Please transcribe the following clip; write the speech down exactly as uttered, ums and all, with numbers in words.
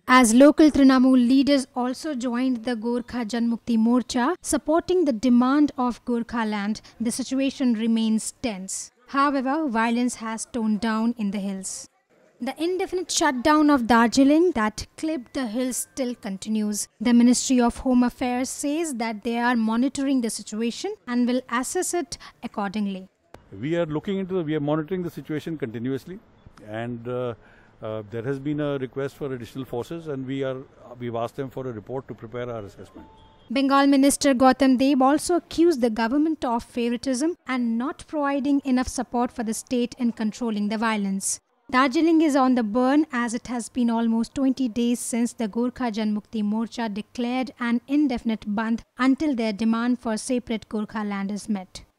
As local Trinamool leaders also joined the Gorkha Janmukti Morcha, supporting the demand of Gorkhaland, the situation remains tense. However, violence has toned down in the hills. The indefinite shutdown of Darjeeling that clipped the hills still continues. The Ministry of Home Affairs says that they are monitoring the situation and will assess it accordingly. We are looking into the, we are monitoring the situation continuously, and uh, uh, there has been a request for additional forces, and we are we've asked them for a report to prepare our assessment. Bengal Minister Gautam Deb also accused the government of favoritism and not providing enough support for the state in controlling the violence. Darjeeling is on the burn as it has been almost twenty days since the Gorkha Janmukti Morcha declared an indefinite bandh until their demand for separate Gorkhaland is met.